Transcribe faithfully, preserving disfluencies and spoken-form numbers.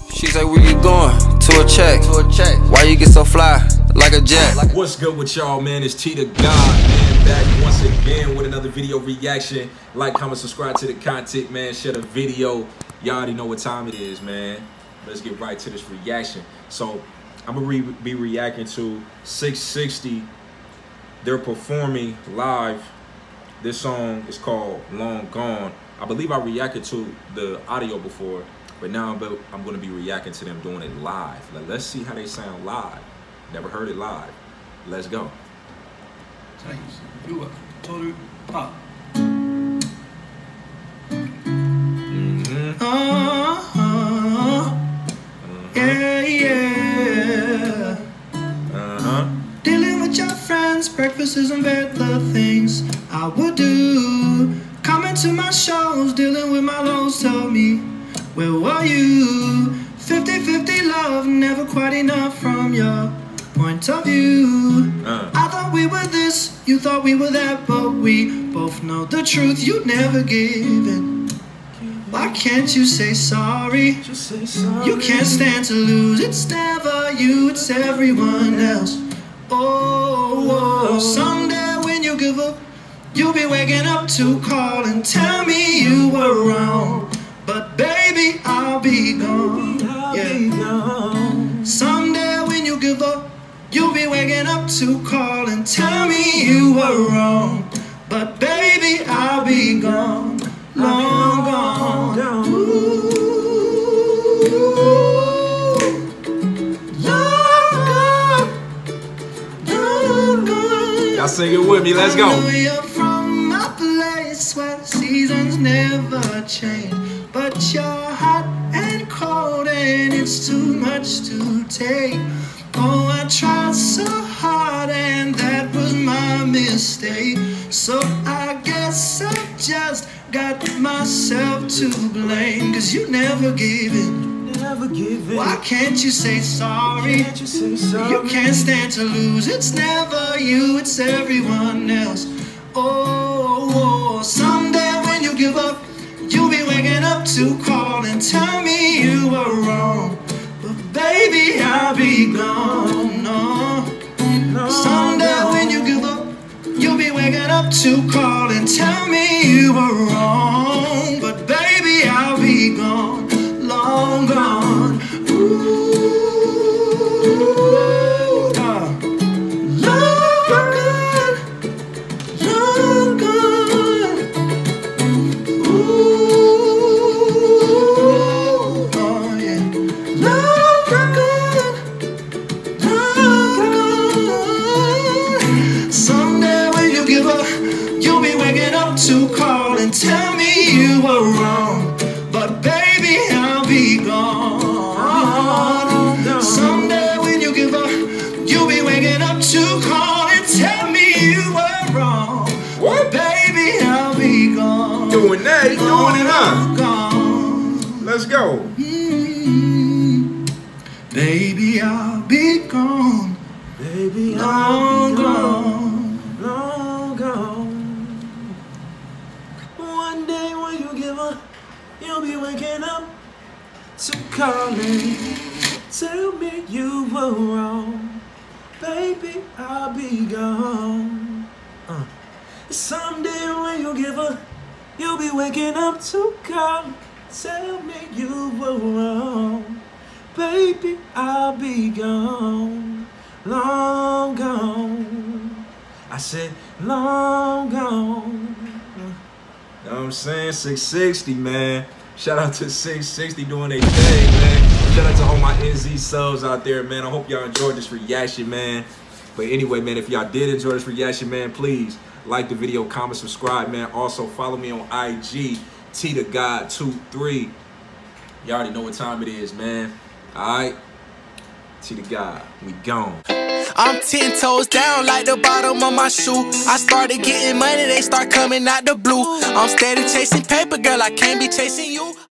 She's like, where you going? To a check. To a check. Why you get so fly? Like a jet. What's good with y'all, man? It's T the God, man. Back once again with another video reaction. Like, comment, subscribe to the content, man. Share the video. Y'all already know what time it is, man. Let's get right to this reaction. So, I'm gonna re be reacting to six sixty. They're performing live. This song is called Long Gone. I believe I reacted to the audio before, but now I'm, I'm going to be reacting to them doing it live. Like, let's see how they sound live. Never heard it live. Let's go. Mm-hmm. Uh-huh. Yeah, yeah. Uh-huh. Dealing with your friends, breakfast isn't bad, the things I would do. Coming to my shows, dealing with my lows, tell me, where were you? fifty fifty love, never quite enough from your point of view. Uh. I thought we were this, you thought we were that, but we both know the truth, you never given. Why can't you say sorry? Just say sorry? You can't stand to lose, it's never you, it's everyone else. Oh, oh, someday when you give up, you'll be waking up to call and tell me you were wrong. But baby, I'll be gone. Yeah. Someday when you give up, you'll be waking up to call and tell me you were wrong. But baby, I'll be gone. Long gone. Ooh. Y'all sing it with me, let's go. I know you're from a place where the seasons never change, but you're hot and cold and it's too much to take. Oh, I tried so hard and that was my mistake. So I guess I just got myself to blame, 'cause you never gave in. Never give in. Why can't you say sorry? Can't you say sorry? You can't stand to lose. It's never you, it's everyone else. Oh, oh, someday when you give up, you'll be waking up to call and tell me you were wrong. But baby, I'll be gone. No. No, Someday no. when you give up, you'll be waking up to call and tell me you were wrong. But baby, I'll be gone. Long gone. Ooh, uh, long gone, long gone. Ooh, oh yeah. Long gone, long gone. Someday when you give up, you'll be waking up to call and tell me you were wrong. But baby, I'll be gone. Someday when you give up, you'll be waking up to call and tell me you were wrong. What? Baby, I'll be gone. Doing that, you doing it, huh? Gone. Let's go. Mm-hmm. Baby, I'll be gone. Baby, Long gone. Long gone. One day when you give up, you'll be waking up to call me, tell me you were wrong. Baby, I'll be gone. Uh. Someday when you give up, you'll be waking up to call, tell me you were wrong. Baby, I'll be gone. Long gone. I said long gone. You know what I'm saying? six sixty, man. Shout out to six sixty doing their thing, man. Shout out to all my N Z subs out there, man. I hope y'all enjoyed this reaction, man. But anyway, man, if y'all did enjoy this reaction, man, please like the video, comment, subscribe, man. Also, follow me on I G, T the God two three. Y'all already know what time it is, man. All right? T the God, we gone. I'm ten toes down like the bottom of my shoe. I started getting money, they start coming out the blue. I'm steady chasing paper, girl, I can't be chasing you.